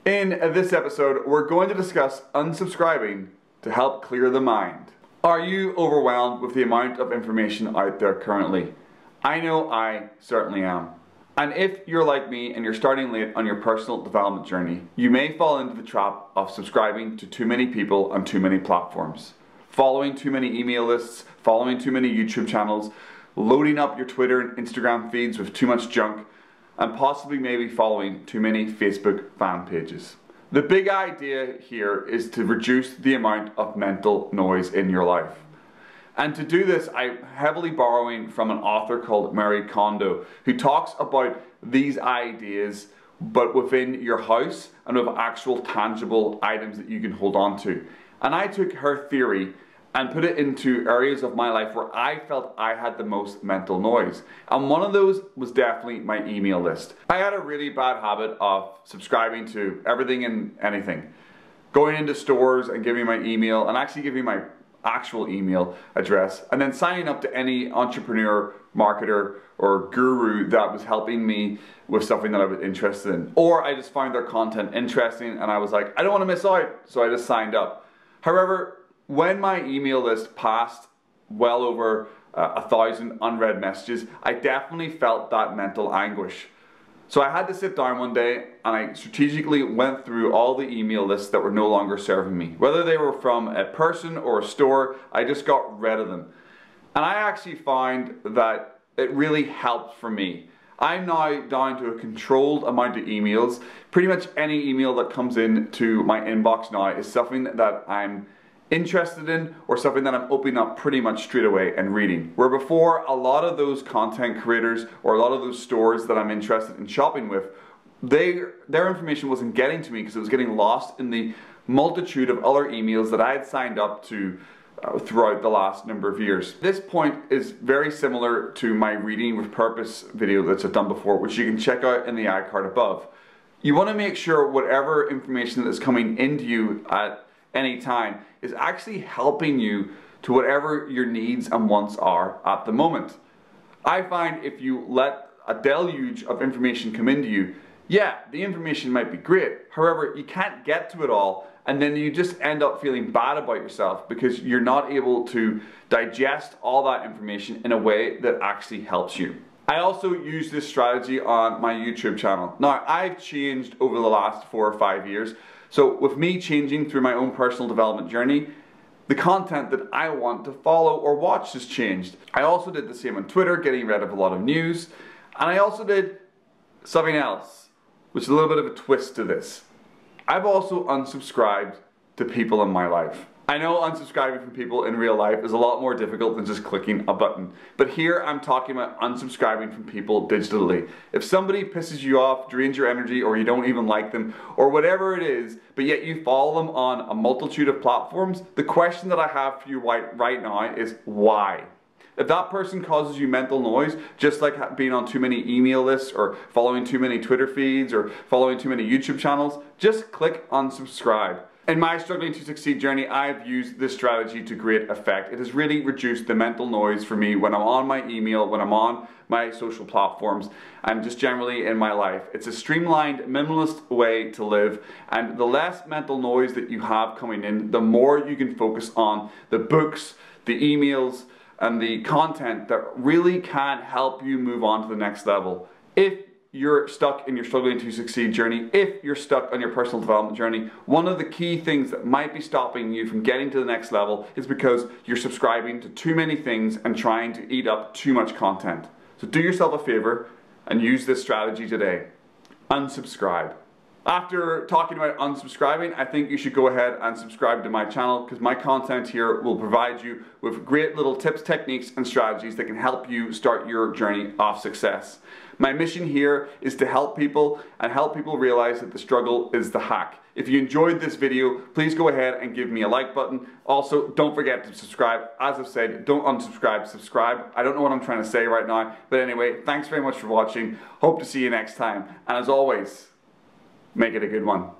In this episode, we're going to discuss unsubscribing to help clear the mind. Are you overwhelmed with the amount of information out there currently? I know I certainly am. And if you're like me and you're starting late on your personal development journey, you may fall into the trap of subscribing to too many people on too many platforms. Following too many email lists, following too many YouTube channels, loading up your Twitter and Instagram feeds with too much junk, and possibly maybe following too many Facebook fan pages. The big idea here is to reduce the amount of mental noise in your life. And to do this, I'm heavily borrowing from an author called Marie Kondo, who talks about these ideas, but within your house and with actual tangible items that you can hold on to. And I took her theory and put it into areas of my life where I felt I had the most mental noise. And one of those was definitely my email list. I had a really bad habit of subscribing to everything and anything. Going into stores and giving my email, and actually giving my actual email address, and then signing up to any entrepreneur, marketer, or guru that was helping me with something that I was interested in. Or I just found their content interesting and I was like, I don't want to miss out, so I just signed up. However, when my email list passed well over 1,000 unread messages, I definitely felt that mental anguish. So I had to sit down one day and I strategically went through all the email lists that were no longer serving me. Whether they were from a person or a store, I just got rid of them. And I actually found that it really helped for me. I'm now down to a controlled amount of emails. Pretty much any email that comes in to my inbox now is something that I'm interested in, or something that I'm opening up pretty much straight away and reading. Where before, a lot of those content creators or a lot of those stores that I'm interested in shopping with, their information wasn't getting to me because it was getting lost in the multitude of other emails that I had signed up to throughout the last number of years. This point is very similar to my Reading with Purpose video that I've done before, which you can check out in the iCard above. You want to make sure whatever information that is coming into you at any time is actually helping you to whatever your needs and wants are at the moment. I find if you let a deluge of information come into you, yeah, the information might be great, however, you can't get to it all, and then you just end up feeling bad about yourself because you're not able to digest all that information in a way that actually helps you. I also use this strategy on my YouTube channel. Now, I've changed over the last 4 or 5 years. So with me changing through my own personal development journey, the content that I want to follow or watch has changed. I also did the same on Twitter, getting rid of a lot of news. And I also did something else, which is a little bit of a twist to this. I've also unsubscribed to people in my life. I know unsubscribing from people in real life is a lot more difficult than just clicking a button. But here I'm talking about unsubscribing from people digitally. If somebody pisses you off, drains your energy, or you don't even like them, or whatever it is, but yet you follow them on a multitude of platforms, the question that I have for you right now is why? If that person causes you mental noise, just like being on too many email lists or following too many Twitter feeds or following too many YouTube channels, just click unsubscribe. In my struggling to succeed journey, I've used this strategy to great effect. It has really reduced the mental noise for me when I'm on my email, when I'm on my social platforms, and just generally in my life. It's a streamlined, minimalist way to live, and the less mental noise that you have coming in, the more you can focus on the books, the emails, and the content that really can help you move on to the next level. If you're stuck in your struggling to succeed journey, if you're stuck on your personal development journey, one of the key things that might be stopping you from getting to the next level is because you're subscribing to too many things and trying to eat up too much content. So do yourself a favor and use this strategy today. Unsubscribe. After talking about unsubscribing, I think you should go ahead and subscribe to my channel because my content here will provide you with great little tips, techniques, and strategies that can help you start your journey of success. My mission here is to help people and help people realize that the struggle is the hack. If you enjoyed this video, please go ahead and give me a like button. Also, don't forget to subscribe. As I've said, don't unsubscribe, subscribe. I don't know what I'm trying to say right now, but anyway, thanks very much for watching. Hope to see you next time. And as always, make it a good one.